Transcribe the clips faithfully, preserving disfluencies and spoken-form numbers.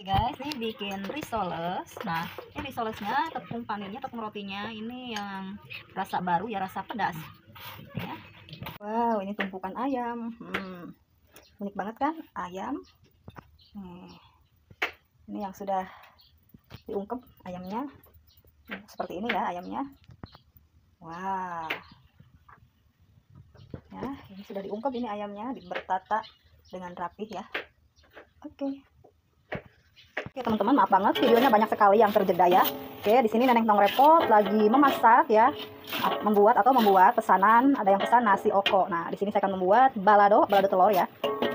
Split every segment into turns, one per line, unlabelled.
Guys, ini bikin risoles. Nah, ini risolesnya, tepung panirnya, tepung rotinya ini yang rasa baru ya, rasa pedas ya. Wow, ini tumpukan ayam. Hmm, unik banget kan ayam. Nih, ini yang sudah diungkep ayamnya. Seperti ini ya ayamnya. Wow, ya, ini sudah diungkep ini ayamnya, bertata dengan rapih ya. Oke. Oke teman-teman, maaf banget videonya banyak sekali yang terjeda ya. Oke, di sini Neneng Tong Repot lagi memasak ya, membuat atau membuat pesanan. Ada yang pesan nasi oko. Nah, di sini saya akan membuat balado, balado telur ya.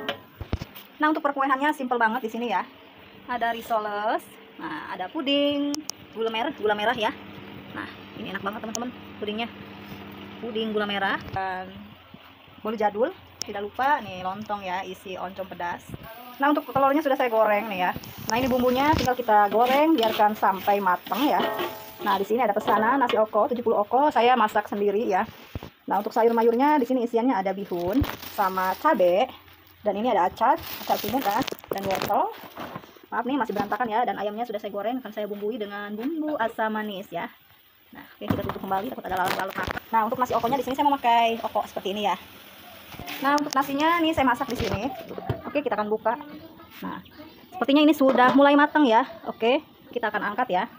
Nah, untuk perkuahannya simple banget di sini ya. Ada risoles, nah ada puding, gula merah, gula merah ya. Nah, ini enak banget teman-teman pudingnya. Puding gula merah dan bolu jadul. Tidak lupa nih lontong ya, isi oncom pedas. Nah, untuk telurnya sudah saya goreng nih ya. Nah, ini bumbunya tinggal kita goreng, biarkan sampai matang ya. Nah, di sini ada pesanan nasi oko, tujuh puluh oko, saya masak sendiri ya. Nah, untuk sayur mayurnya di sini isiannya ada bihun sama cabe, dan ini ada acar, acar timun kan, dan wortel. Maaf nih masih berantakan ya, dan ayamnya sudah saya goreng, akan saya bumbui dengan bumbu asam manis ya. Nah, oke, kita tutup kembali takut ada lalat-lalat makan. Nah, untuk nasi okonya di sini saya mau pakai oko seperti ini ya. Nah, untuk nasinya nih saya masak di sini. Oke, kita akan buka. Nah, sepertinya ini sudah mulai matang ya. Oke, kita akan angkat ya.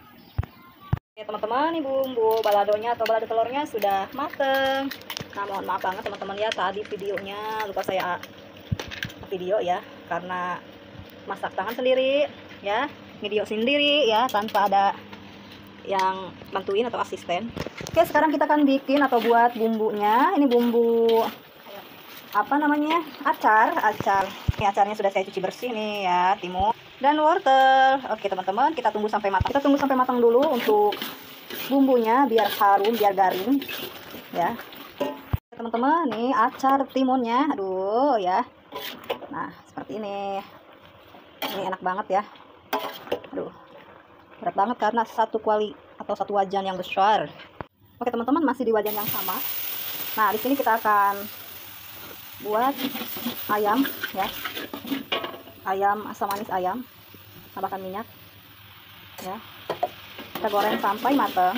Oke teman-teman, ini bumbu baladonya atau balado telurnya sudah matang. Nah, mohon maaf banget teman-teman ya, tadi videonya lupa saya video ya, karena masak tangan sendiri ya, video sendiri ya, tanpa ada yang bantuin atau asisten. Oke, sekarang kita akan bikin atau buat bumbunya. Ini bumbu apa namanya, acar acar ini acarnya sudah saya cuci bersih nih ya, timun dan wortel. Oke teman-teman, kita tunggu sampai matang. Kita tunggu sampai matang dulu untuk bumbunya biar harum, biar garing ya. Teman-teman, nih acar timunnya, aduh ya. Nah, seperti ini. Ini enak banget ya. Aduh, berat banget karena satu kuali atau satu wajan yang besar. Oke teman-teman, masih di wajan yang sama. Nah, di sini kita akan buat ayam ya, ayam asam manis ayam, tambahkan minyak ya, kita goreng sampai matang.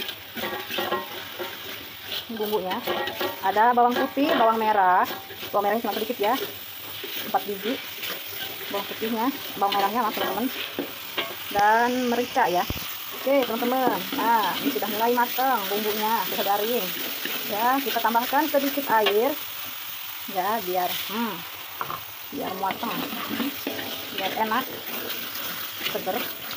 Ini bumbunya ada bawang putih, bawang merah, bawang merahnya cuma sedikit ya, empat biji bawang putihnya, bawang merahnya maaf teman-teman, dan merica ya. Oke teman-teman, nah ini sudah mulai matang bumbunya, sudah garing ya. Kita tambahkan sedikit air ya, biar hmm, biar matang, biar enak, seger.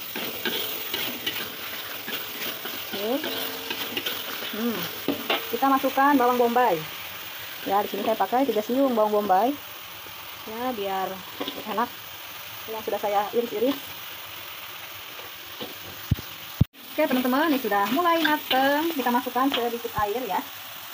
Oke, hmm, kita masukkan bawang bombay ya. Di sini saya pakai tiga siung bawang bombay ya, biar enak. Ini yang sudah saya iris-iris. Oke teman-teman, ini sudah mulai matang. Kita masukkan sedikit air ya.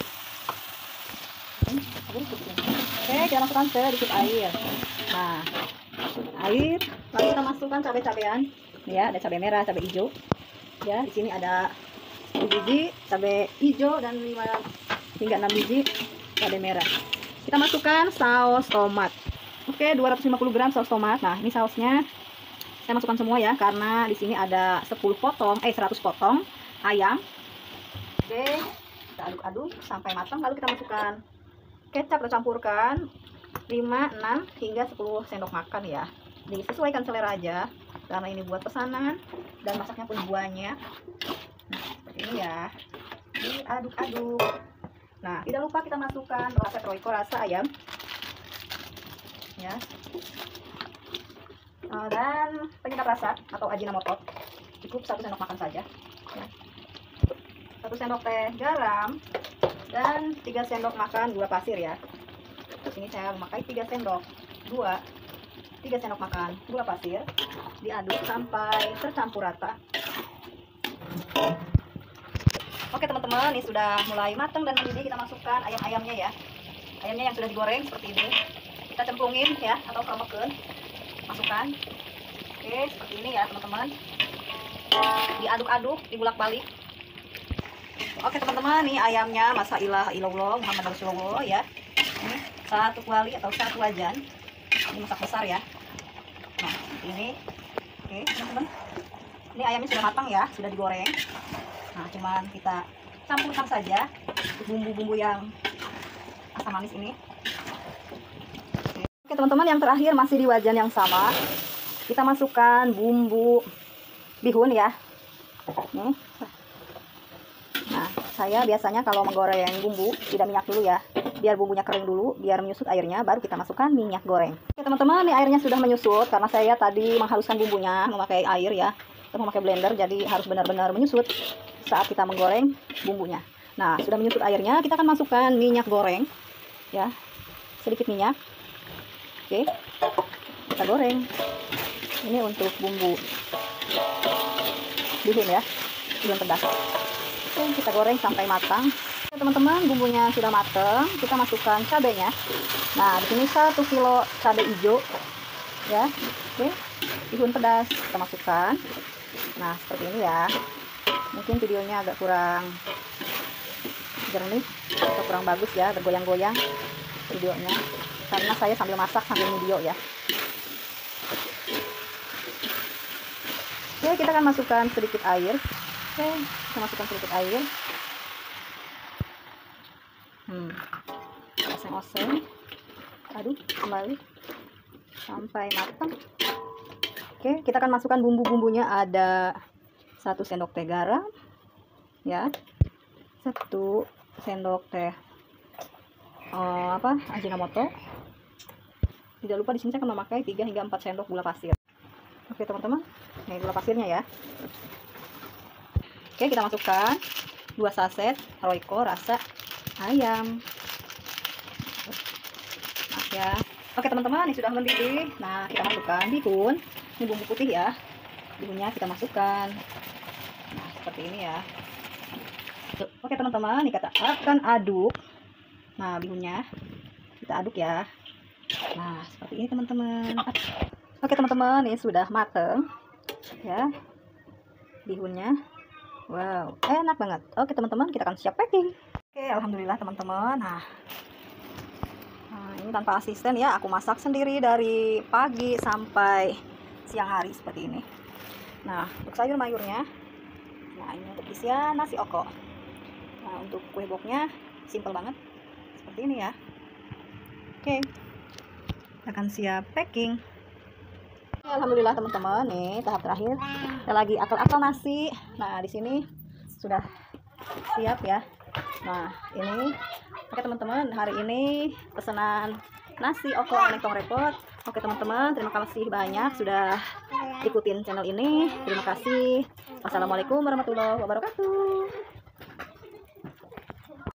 Oke, kita masukkan sedikit air. Nah, air, lalu kita masukkan cabai-cabean. Ya, ada cabai merah, cabai hijau. Ya, di sini ada sepuluh biji cabai hijau dan lima hingga enam biji cabai merah. Kita masukkan saus tomat. Oke, dua ratus lima puluh gram saus tomat. Nah, ini sausnya saya masukkan semua ya, karena di sini ada sepuluh potong, eh seratus potong ayam. Oke, kita aduk-aduk sampai matang. Lalu kita masukkan kecap, kita campurkan lima, enam hingga sepuluh sendok makan ya. Disesuaikan selera aja, karena ini buat pesanan dan masaknya pun buahnya. Nah, seperti ini ya. Diaduk-aduk. Nah, tidak lupa kita masukkan rasa royco, rasa ayam ya. Uh, dan penyedap rasa atau ajinomoto cukup satu sendok makan saja ya. Satu sendok teh garam dan tiga sendok makan gula pasir ya. Di sini saya memakai tiga sendok, dua, tiga sendok makan gula pasir. Diaduk sampai tercampur rata. Oke teman-teman, ini sudah mulai matang dan mendidih. Kita masukkan ayam-ayamnya ya. Ayamnya yang sudah digoreng seperti ini. Kita cemplungin ya, atau kremekeun. Masukkan. Oke, seperti ini ya teman-teman. Diaduk-aduk, dibulak-balik. Oke teman-teman, ini ayamnya masa ilah ilallah Muhammad Rasulullah ya. Ini satu kuali atau satu wajan. Ini masak besar ya. Nah, seperti ini. Oke, Ini ayamnya sudah matang ya, sudah digoreng. Nah, cuman kita campurkan saja bumbu-bumbu yang asam manis ini. Oke teman-teman, yang terakhir masih di wajan yang sama. Kita masukkan bumbu bihun ya. Nih. Nah, saya biasanya kalau menggoreng bumbu tidak minyak dulu ya. Biar bumbunya kering dulu, biar menyusut airnya, baru kita masukkan minyak goreng. Oke teman-teman, ini airnya sudah menyusut karena saya tadi menghaluskan bumbunya memakai air ya. Kita memakai blender, jadi harus benar-benar menyusut saat kita menggoreng bumbunya. Nah, sudah menyusut airnya, kita akan masukkan minyak goreng ya. Sedikit minyak. Oke. Kita goreng. Ini untuk bumbu bihun ya. Bihun pedas. Oke, kita goreng sampai matang. Teman-teman, bumbunya sudah matang, kita masukkan cabenya. Nah, di sini satu kilo cabai hijau ya. Oke, bihun pedas kita masukkan. Nah, seperti ini ya. Mungkin videonya agak kurang jernih atau kurang bagus ya, bergoyang-goyang videonya karena saya sambil masak sambil video ya. Oke, kita akan masukkan sedikit air. Oke, kita masukkan sedikit air. Hmm, oseng-oseng, aduk kembali sampai matang. Oke, kita akan masukkan bumbu-bumbunya. Ada satu sendok teh garam, ya, satu sendok teh uh, apa Ajinomoto. Tidak lupa di sini saya akan memakai tiga hingga empat sendok gula pasir. Oke teman-teman, ini gula pasirnya ya. Oke, kita masukkan dua saset Royco rasa ayam. Nah, ya. Oke teman-teman, ini sudah mendidih. Nah, kita masukkan bihun. Ini bumbu putih ya. Bihunnya kita masukkan. Nah, seperti ini ya. Oke teman-teman, ini kita akan aduk. Nah, bihunnya kita aduk ya. Nah, seperti ini teman-teman. Oke teman-teman, ini sudah mateng ya bihunnya. Wow, enak banget. Oke teman-teman, kita akan siap packing. Oke, alhamdulillah teman-teman. Nah, nah, ini tanpa asisten ya, aku masak sendiri dari pagi sampai siang hari seperti ini. Nah, untuk sayur mayurnya, nah ini untuk isian nasi oko. Nah, untuk kue boknya simple banget seperti ini ya. Oke, kita akan siap packing. Alhamdulillah teman-teman, nih tahap terakhir. Kita lagi akal-akal nasi. Nah, di sini sudah siap ya. Nah, ini oke teman-teman, hari ini pesanan nasi oko Neneng Tong Repot. Oke teman-teman, terima kasih banyak sudah ikutin channel ini. Terima kasih. Wassalamualaikum warahmatullahi wabarakatuh.